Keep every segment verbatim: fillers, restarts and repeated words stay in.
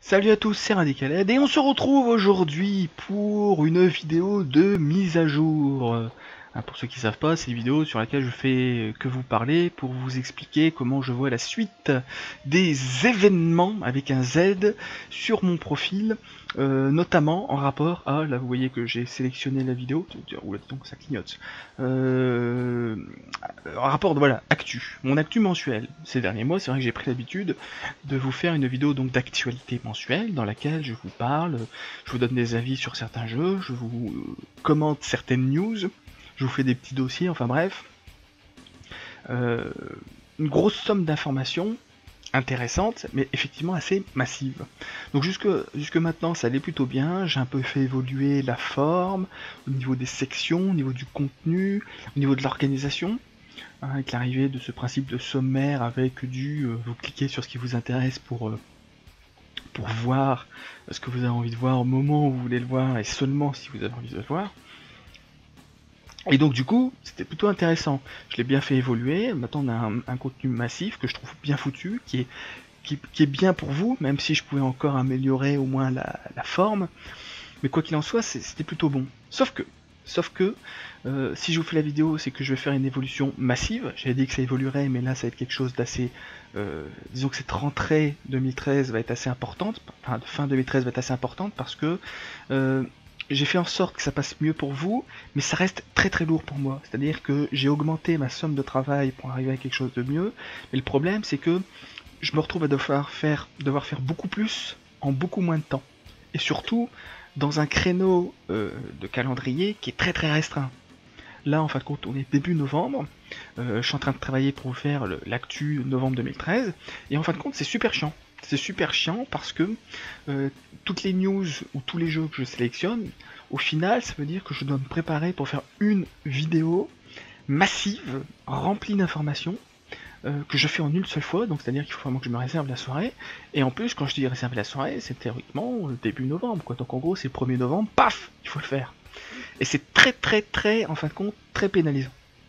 Salut à tous, c'est Radicaled et on se retrouve aujourd'hui pour une vidéo de mise à jour. Euh, Pour ceux qui ne savent pas, c'est une vidéo sur laquelle je fais que vous parler pour vous expliquer comment je vois la suite des événements avec un Z sur mon profil, euh, notamment en rapport à, là vous voyez que j'ai sélectionné la vidéo, oula donc ça clignote, euh, en rapport de, voilà, actu, mon actu mensuel. Ces derniers mois, c'est vrai que j'ai pris l'habitude de vous faire une vidéo donc d'actualité mensuelle dans laquelle je vous parle, je vous donne des avis sur certains jeux, je vous euh, commente certaines news, je vous fais des petits dossiers, enfin bref. Euh, une grosse somme d'informations intéressantes, mais effectivement assez massive. Donc jusque, jusque maintenant, ça allait plutôt bien. J'ai un peu fait évoluer la forme, au niveau des sections, au niveau du contenu, au niveau de l'organisation, hein, avec l'arrivée de ce principe de sommaire avec du euh, vous cliquez sur ce qui vous intéresse pour, euh, pour voir ce que vous avez envie de voir au moment où vous voulez le voir, et seulement si vous avez envie de le voir. Et donc du coup, c'était plutôt intéressant. Je l'ai bien fait évoluer. Maintenant, on a un, un contenu massif que je trouve bien foutu, qui est, qui, qui est bien pour vous, même si je pouvais encore améliorer au moins la, la forme. Mais quoi qu'il en soit, c'était plutôt bon. Sauf que, sauf que, euh, si je vous fais la vidéo, c'est que je vais faire une évolution massive. J'avais dit que ça évoluerait, mais là, ça va être quelque chose d'assez... Euh, disons que cette rentrée deux mille treize va être assez importante, enfin, fin deux mille treize va être assez importante, parce que... Euh, j'ai fait en sorte que ça passe mieux pour vous, mais ça reste très très lourd pour moi. C'est-à-dire que j'ai augmenté ma somme de travail pour arriver à quelque chose de mieux, mais le problème c'est que je me retrouve à devoir faire, devoir faire beaucoup plus en beaucoup moins de temps. Et surtout, dans un créneau euh, de calendrier qui est très très restreint. Là, en fin de compte, on est début novembre, euh, je suis en train de travailler pour vous faire l'actu novembre deux mille treize, et en fin de compte, c'est super chiant. C'est super chiant parce que euh, toutes les news ou tous les jeux que je sélectionne, au final, ça veut dire que je dois me préparer pour faire une vidéo massive, remplie d'informations, euh, que je fais en une seule fois, donc c'est-à-dire qu'il faut vraiment que je me réserve la soirée, et en plus, quand je dis réserver la soirée, c'est théoriquement début novembre, quoi. Donc en gros, c'est le premier novembre, paf, il faut le faire. Et c'est très très très, en fin de compte, très pénalisant.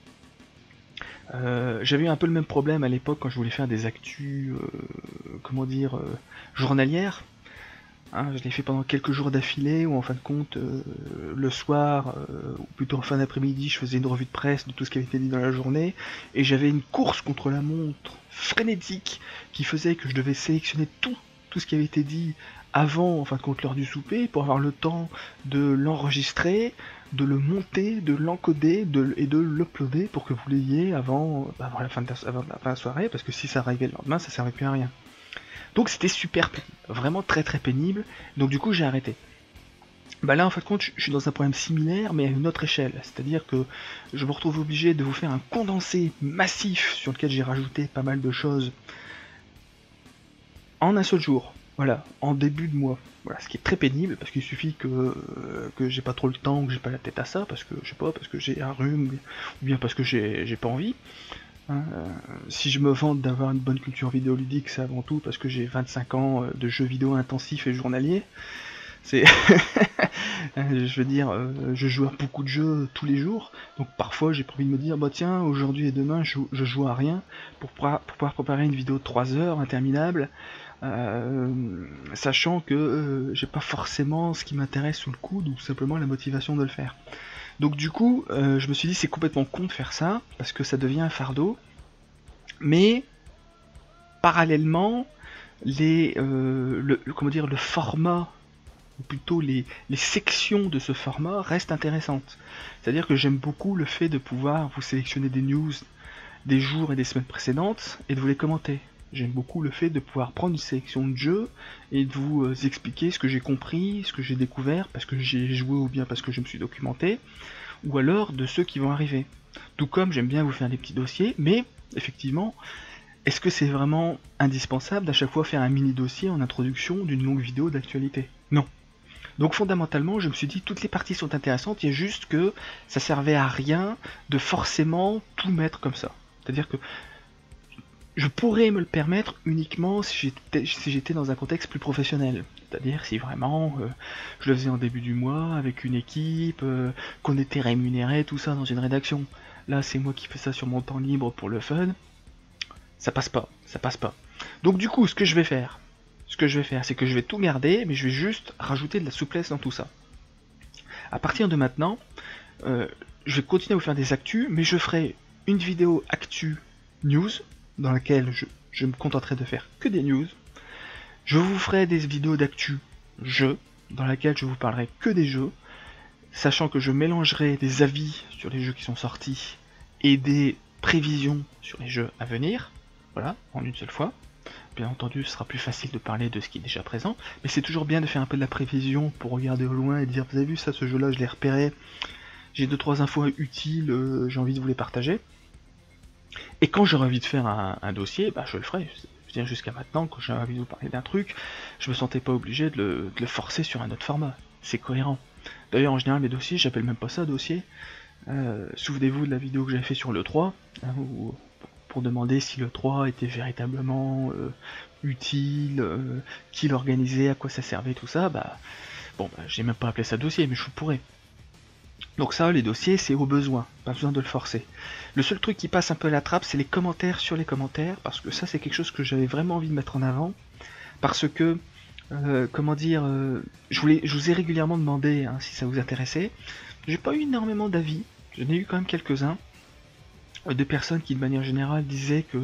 Euh, J'avais eu un peu le même problème à l'époque quand je voulais faire des actus, euh, comment dire, euh, journalières. Hein, je l'ai fait pendant quelques jours d'affilée, où en fin de compte, euh, le soir, euh, ou plutôt en fin d'après-midi, je faisais une revue de presse de tout ce qui avait été dit dans la journée, et j'avais une course contre la montre frénétique qui faisait que je devais sélectionner tout, tout ce qui avait été dit avant, en fin de compte, l'heure du souper, pour avoir le temps de l'enregistrer, de le monter, de l'encoder de, et de l'uploader pour que vous l'ayez avant, bah, avant, la fin de la, avant la fin de la soirée, parce que si ça arrivait le lendemain, ça servait plus à rien. Donc c'était super pénible, vraiment très très pénible, donc du coup j'ai arrêté. Bah là en fin de compte je suis dans un problème similaire mais à une autre échelle, c'est-à-dire que je me retrouve obligé de vous faire un condensé massif sur lequel j'ai rajouté pas mal de choses en un seul jour. Voilà, en début de mois. Voilà, ce qui est très pénible, parce qu'il suffit que, euh, que j'ai pas trop le temps, ou que j'ai pas la tête à ça, parce que, je sais pas, parce que j'ai un rhume, ou bien parce que j'ai pas envie. Hein, euh, si je me vante d'avoir une bonne culture vidéoludique, c'est avant tout parce que j'ai vingt-cinq ans euh, de jeux vidéo intensifs et journaliers. C'est... je veux dire, euh, je joue à beaucoup de jeux tous les jours, donc parfois j'ai envie de me dire, bah tiens, aujourd'hui et demain je, je joue à rien, pour pouvoir, pour pouvoir préparer une vidéo de trois heures interminable, euh, sachant que euh, j'ai pas forcément ce qui m'intéresse sous le coude, ou simplement la motivation de le faire. Donc du coup, euh, je me suis dit c'est complètement con de faire ça, parce que ça devient un fardeau, mais parallèlement, les, euh, le, le, comment dire, le format, ou plutôt les, les sections de ce format restent intéressantes. C'est-à-dire que j'aime beaucoup le fait de pouvoir vous sélectionner des news des jours et des semaines précédentes et de vous les commenter. J'aime beaucoup le fait de pouvoir prendre une sélection de jeux et de vous euh, expliquer ce que j'ai compris, ce que j'ai découvert, parce que j'ai joué ou bien parce que je me suis documenté, ou alors de ceux qui vont arriver. Tout comme j'aime bien vous faire des petits dossiers, mais effectivement, est-ce que c'est vraiment indispensable d'à chaque fois faire un mini dossier en introduction d'une longue vidéo d'actualité? Non. Donc fondamentalement, je me suis dit toutes les parties sont intéressantes, il y a juste que ça servait à rien de forcément tout mettre comme ça. C'est-à-dire que je pourrais me le permettre uniquement si j'étais si j'étais dans un contexte plus professionnel. C'est-à-dire si vraiment euh, je le faisais en début du mois, avec une équipe, euh, qu'on était rémunéré, tout ça dans une rédaction. Là c'est moi qui fais ça sur mon temps libre pour le fun. Ça passe pas, ça passe pas. Donc du coup, ce que je vais faire, ce que je vais faire, c'est que je vais tout garder, mais je vais juste rajouter de la souplesse dans tout ça. À partir de maintenant, euh, je vais continuer à vous faire des actus, mais je ferai une vidéo actu news, dans laquelle je, je me contenterai de faire que des news. Je vous ferai des vidéos d'actu jeux, dans laquelle je vous parlerai que des jeux, sachant que je mélangerai des avis sur les jeux qui sont sortis et des prévisions sur les jeux à venir, voilà, en une seule fois. Bien entendu, ce sera plus facile de parler de ce qui est déjà présent, mais c'est toujours bien de faire un peu de la prévision pour regarder au loin et dire, vous avez vu ça, ce jeu-là, je l'ai repéré, j'ai deux trois infos utiles, euh, j'ai envie de vous les partager. Et quand j'aurai envie de faire un, un dossier, bah je le ferai. Je veux dire, jusqu'à maintenant, quand j'avais envie de vous parler d'un truc, je me sentais pas obligé de le, de le forcer sur un autre format. C'est cohérent. D'ailleurs, en général, mes dossiers, j'appelle même pas ça dossier. Euh, Souvenez-vous de la vidéo que j'avais fait sur l'E trois, hein, où, pour demander si l'E trois était véritablement euh, utile, euh, qui l'organisait, à quoi ça servait, tout ça. Bah, bon, bah, j'ai même pas appelé ça dossier, mais je pourrais. Donc ça, les dossiers, c'est au besoin, pas besoin de le forcer. Le seul truc qui passe un peu à la trappe, c'est les commentaires sur les commentaires, parce que ça, c'est quelque chose que j'avais vraiment envie de mettre en avant, parce que, euh, comment dire, euh, je, voulais, je vous ai régulièrement demandé hein, si ça vous intéressait. J'ai pas eu énormément d'avis, j'en ai eu quand même quelques-uns, euh, de personnes qui, de manière générale, disaient que,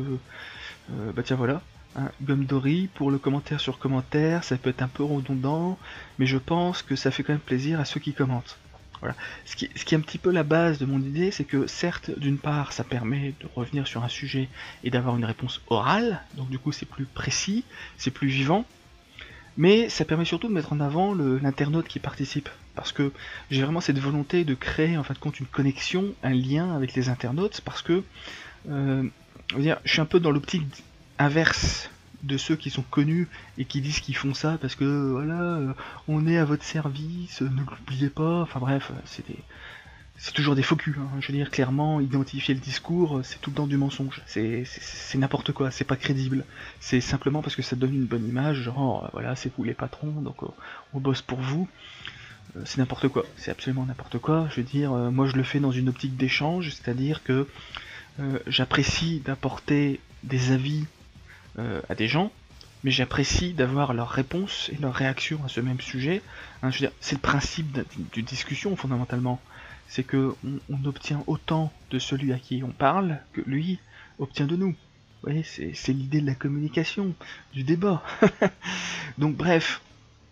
euh, bah tiens voilà, hein, Gumdori, pour le commentaire sur commentaire, ça peut être un peu redondant, mais je pense que ça fait quand même plaisir à ceux qui commentent. Voilà. Ce qui, ce qui est un petit peu la base de mon idée, c'est que certes, d'une part, ça permet de revenir sur un sujet et d'avoir une réponse orale, donc du coup c'est plus précis, c'est plus vivant, mais ça permet surtout de mettre en avant l'internaute qui participe, parce que j'ai vraiment cette volonté de créer en fin de compte une connexion, un lien avec les internautes, parce que euh, je veux dire, je suis un peu dans l'optique inverse de ceux qui sont connus et qui disent qu'ils font ça parce que voilà, euh, on est à votre service, euh, ne l'oubliez pas, enfin bref, c'est des... c'est toujours des faux culs, hein. Je veux dire, clairement, identifier le discours, c'est tout le temps du mensonge, c'est n'importe quoi, c'est pas crédible, c'est simplement parce que ça donne une bonne image, genre, euh, voilà, c'est vous les patrons, donc euh, on bosse pour vous, euh, c'est n'importe quoi, c'est absolument n'importe quoi, je veux dire, euh, moi je le fais dans une optique d'échange, c'est-à-dire que euh, j'apprécie d'apporter des avis Euh, à des gens, mais j'apprécie d'avoir leurs réponses et leurs réactions à ce même sujet. Hein, je veux dire, c'est le principe d'une discussion fondamentalement, c'est que on, on obtient autant de celui à qui on parle que lui obtient de nous. Vous voyez, c'est l'idée de la communication, du débat. Donc bref,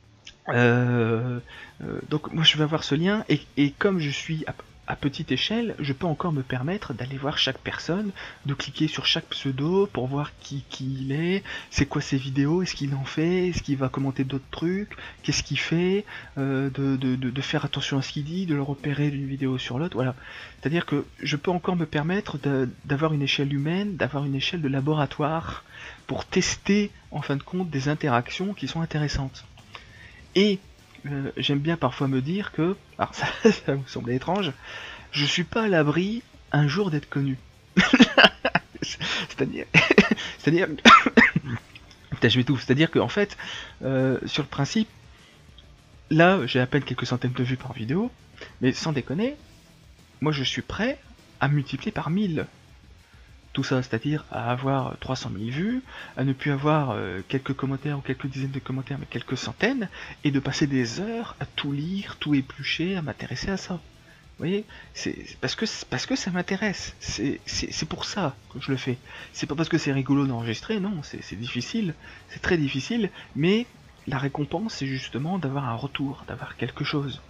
euh, euh, donc moi je vais avoir ce lien et, et comme je suis à, à petite échelle, je peux encore me permettre d'aller voir chaque personne, de cliquer sur chaque pseudo pour voir qui, qui il est, c'est quoi ses vidéos, est-ce qu'il en fait, est-ce qu'il va commenter d'autres trucs, qu'est-ce qu'il fait, euh, de, de, de, de faire attention à ce qu'il dit, de le repérer d'une vidéo sur l'autre, voilà. C'est-à-dire que je peux encore me permettre d'avoir une échelle humaine, d'avoir une échelle de laboratoire pour tester en fin de compte des interactions qui sont intéressantes. Et Euh, j'aime bien parfois me dire que, alors ça, ça vous semble étrange, je suis pas à l'abri un jour d'être connu. C'est-à-dire, c'est-à-dire, putain, je vais tout. C'est-à-dire que en fait, euh, sur le principe, là, j'ai à peine quelques centaines de vues par vidéo, mais sans déconner, moi je suis prêt à multiplier par mille. Tout ça, c'est-à-dire à avoir trois cent mille vues, à ne plus avoir euh, quelques commentaires ou quelques dizaines de commentaires, mais quelques centaines, et de passer des heures à tout lire, tout éplucher, à m'intéresser à ça. Vous voyez, c'est parce que parce que ça m'intéresse. C'est pour ça que je le fais. C'est pas parce que c'est rigolo d'enregistrer, non. C'est difficile, c'est très difficile, mais la récompense, c'est justement d'avoir un retour, d'avoir quelque chose.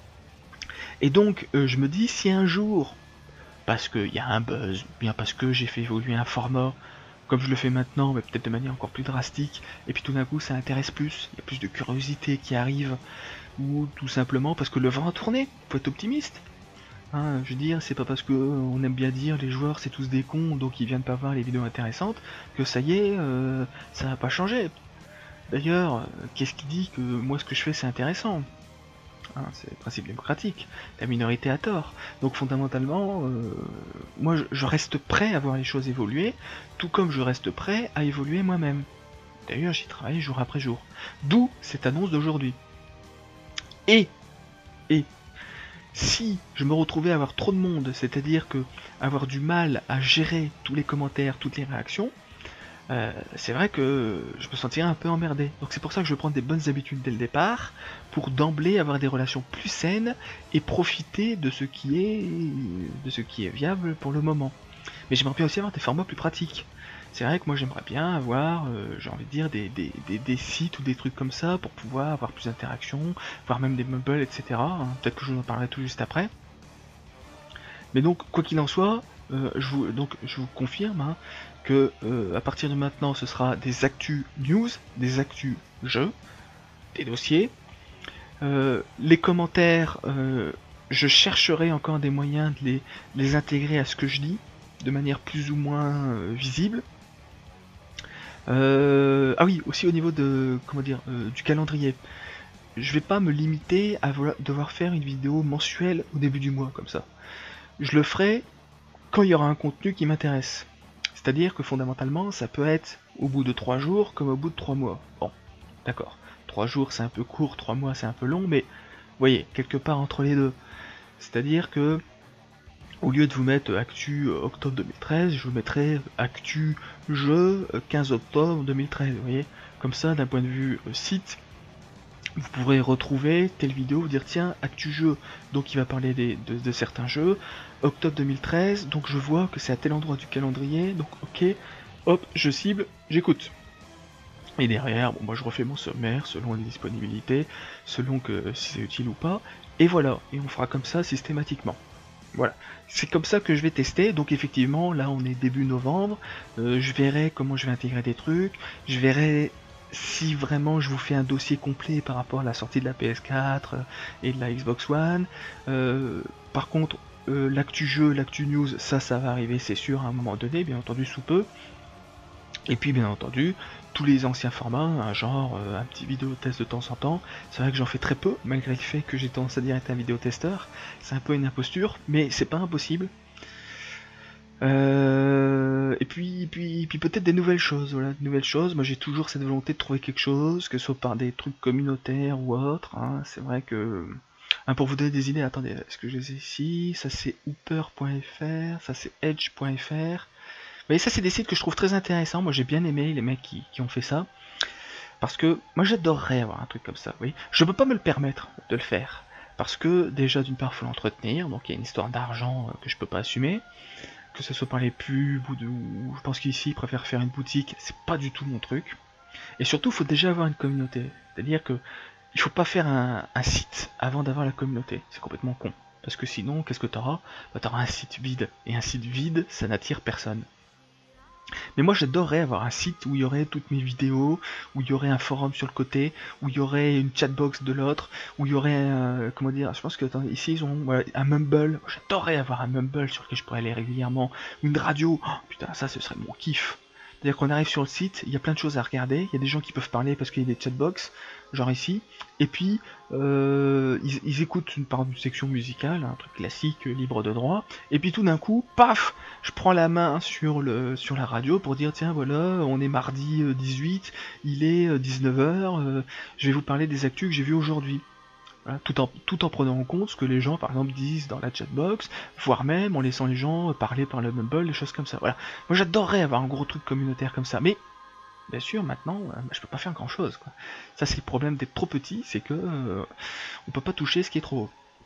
Et donc, euh, je me dis, si un jour parce qu'il y a un buzz, bien parce que j'ai fait évoluer un format, comme je le fais maintenant, mais peut-être de manière encore plus drastique, et puis tout d'un coup ça intéresse plus, il y a plus de curiosité qui arrive, ou tout simplement parce que le vent a tourné, faut être optimiste. Hein, je veux dire, c'est pas parce que on aime bien dire les joueurs c'est tous des cons, donc ils viennent pas voir les vidéos intéressantes, que ça y est, euh, ça va pas changer. D'ailleurs, euh, qu'est-ce qui dit que moi ce que je fais c'est intéressant ? Hein, c'est le principe démocratique, la minorité a tort. Donc fondamentalement, euh, moi je, je reste prêt à voir les choses évoluer, tout comme je reste prêt à évoluer moi-même. D'ailleurs j'y travaille jour après jour. D'où cette annonce d'aujourd'hui. Et, et, si je me retrouvais à avoir trop de monde, c'est-à-dire que avoir du mal à gérer tous les commentaires, toutes les réactions, euh, c'est vrai que je me sentirais un peu emmerdé. Donc c'est pour ça que je vais prendre des bonnes habitudes dès le départ, pour d'emblée avoir des relations plus saines et profiter de ce qui est de ce qui est viable pour le moment. Mais j'aimerais bien aussi avoir des formats plus pratiques. C'est vrai que moi j'aimerais bien avoir, euh, j'ai envie de dire, des, des, des, des sites ou des trucs comme ça pour pouvoir avoir plus d'interactions, voire même des meubles, et cetera. Hein. Peut-être que je vous en parlerai tout juste après. Mais donc, quoi qu'il en soit, euh, je, vous, donc, je vous confirme hein, que euh, à partir de maintenant, ce sera des actus news, des actus jeux, des dossiers. Euh, les commentaires, euh, je chercherai encore des moyens de les, les intégrer à ce que je dis, de manière plus ou moins euh, visible. Euh, ah oui, aussi au niveau de comment dire euh, du calendrier. Je vais pas me limiter à devoir faire une vidéo mensuelle au début du mois comme ça. Je le ferai quand il y aura un contenu qui m'intéresse. C'est-à-dire que fondamentalement, ça peut être au bout de trois jours comme au bout de trois mois. Bon, d'accord. Trois jours c'est un peu court, trois mois c'est un peu long, mais vous voyez, quelque part entre les deux. C'est-à-dire que au lieu de vous mettre actu octobre deux mille treize, je vous mettrai actu jeu quinze octobre deux mille treize, vous voyez. Comme ça, d'un point de vue site, vous pourrez retrouver telle vidéo, vous dire tiens, actu jeu, donc il va parler des, de, de certains jeux, octobre deux mille treize, donc je vois que c'est à tel endroit du calendrier, donc ok, hop, je cible, j'écoute. Et derrière, bon, moi je refais mon sommaire selon les disponibilités, selon que si c'est utile ou pas, et voilà, et on fera comme ça systématiquement. Voilà, c'est comme ça que je vais tester, donc effectivement, là on est début novembre, euh, je verrai comment je vais intégrer des trucs, je verrai si vraiment je vous fais un dossier complet par rapport à la sortie de la P S quatre et de la Xbox One. Euh, par contre, euh, l'actu jeu, l'actu news, ça, ça va arriver, c'est sûr, à un moment donné, bien entendu, sous peu. Et puis, bien entendu, tous les anciens formats, genre euh, un petit vidéo test de temps en temps. C'est vrai que j'en fais très peu, malgré le fait que j'ai tendance à dire être un vidéo testeur. C'est un peu une imposture, mais c'est pas impossible. Euh, et puis, puis, puis peut-être des nouvelles choses, voilà, de nouvelles choses. Moi, j'ai toujours cette volonté de trouver quelque chose, que ce soit par des trucs communautaires ou autres. Hein. C'est vrai que, hein, pour vous donner des idées, attendez, est-ce que je les ai ici? Ça c'est hooper point F R, ça c'est edge point F R. Vous voyez, ça c'est des sites que je trouve très intéressants. Moi, j'ai bien aimé les mecs qui, qui ont fait ça, parce que moi, j'adorerais avoir un truc comme ça. Vous voyez, je peux pas me le permettre de le faire, parce que déjà, d'une part, faut l'entretenir, donc il y a une histoire d'argent que je peux pas assumer. Que ce soit par les pubs ou, de, ou je pense qu'ici ils préfèrent faire une boutique, c'est pas du tout mon truc. Et surtout, il faut déjà avoir une communauté. C'est-à-dire que il faut pas faire un, un site avant d'avoir la communauté. C'est complètement con. Parce que sinon, qu'est-ce que t'auras? Bah, t'auras un site vide. Et un site vide, ça n'attire personne. Mais moi j'adorerais avoir un site où il y aurait toutes mes vidéos, où il y aurait un forum sur le côté, où il y aurait une chatbox de l'autre, où il y aurait un, comment dire, je pense que attendez, ici ils ont voilà, un Mumble, j'adorerais avoir un Mumble sur lequel je pourrais aller régulièrement, une radio, oh, putain ça ce serait mon kiff. C'est-à-dire qu'on arrive sur le site, il y a plein de choses à regarder, il y a des gens qui peuvent parler parce qu'il y a des chatbox, genre ici, et puis euh, ils, ils écoutent une part d'une section musicale, un truc classique, libre de droit, et puis tout d'un coup, paf, je prends la main sur, le, sur la radio pour dire tiens voilà, on est mardi dix-huit, il est dix-neuf heures, euh, je vais vous parler des actus que j'ai vues aujourd'hui. Voilà, tout, en, tout en prenant en compte ce que les gens par exemple disent dans la chatbox, voire même en laissant les gens parler par le Mumble, des choses comme ça. Voilà. Moi j'adorerais avoir un gros truc communautaire comme ça, mais bien sûr maintenant euh, je peux pas faire grand chose. Quoi. Ça c'est le problème d'être trop petit, c'est que euh, on peut pas toucher ce qui est trop haut.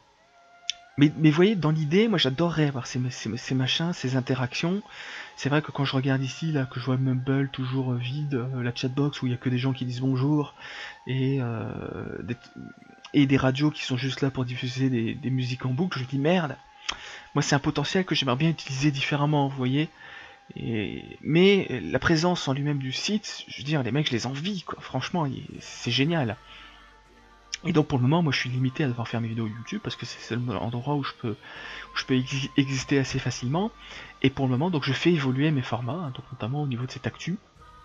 Mais, mais vous voyez, dans l'idée, moi j'adorerais avoir ces, ces, ces machins, ces interactions. C'est vrai que quand je regarde ici, là, que je vois Mumble toujours vide, euh, la chatbox où il y a que des gens qui disent bonjour, et, euh, des, et des radios qui sont juste là pour diffuser des, des musiques en boucle, je me dis merde, moi c'est un potentiel que j'aimerais bien utiliser différemment, vous voyez. Et, mais la présence en lui-même du site, je veux dire, les mecs je les envie, quoi. Franchement, c'est génial. Et donc pour le moment, moi je suis limité à devoir faire mes vidéos YouTube parce que c'est le seul endroit où je peux, où je peux ex exister assez facilement. Et pour le moment, donc je fais évoluer mes formats, hein, donc notamment au niveau de cette actu.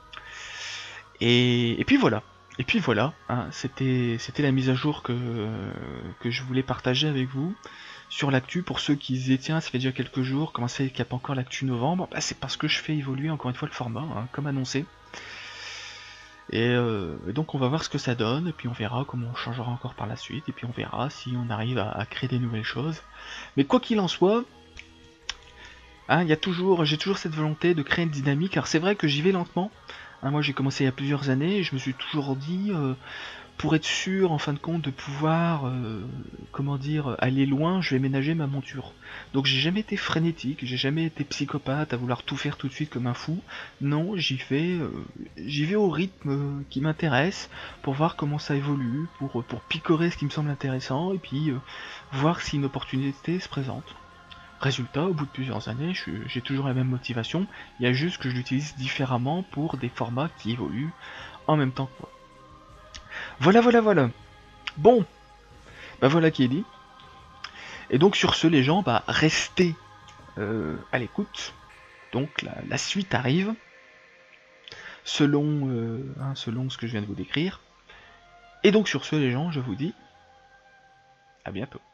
Et, et puis voilà. Et puis voilà, hein, c'était c'était la mise à jour que, que je voulais partager avec vous sur l'actu. Pour ceux qui disaient tiens, ça fait déjà quelques jours, comment ça qu'il n'y a pas encore l'actu novembre, bah, c'est parce que je fais évoluer encore une fois le format, hein, comme annoncé. Et, euh, et donc on va voir ce que ça donne, et puis on verra comment on changera encore par la suite, et puis on verra si on arrive à, à créer des nouvelles choses. Mais quoi qu'il en soit, Hein, il y a toujours, j'ai toujours cette volonté de créer une dynamique. Alors c'est vrai que j'y vais lentement. Hein, moi j'ai commencé il y a plusieurs années et je me suis toujours dit, euh, pour être sûr en fin de compte de pouvoir, euh, comment dire, aller loin, je vais ménager ma monture. Donc j'ai jamais été frénétique, j'ai jamais été psychopathe à vouloir tout faire tout de suite comme un fou. Non, j'y vais, euh, j'y vais au rythme euh, qui m'intéresse pour voir comment ça évolue, pour, pour picorer ce qui me semble intéressant et puis euh, voir si une opportunité se présente. Résultat, au bout de plusieurs années, j'ai toujours la même motivation, il y a juste que je l'utilise différemment pour des formats qui évoluent en même temps que moi. Voilà, voilà, voilà. Bon, bah voilà qui est dit. Et donc sur ce, les gens, bah restez euh, à l'écoute. Donc la, la suite arrive, selon, euh, hein, selon ce que je viens de vous décrire. Et donc sur ce, les gens, je vous dis à bientôt.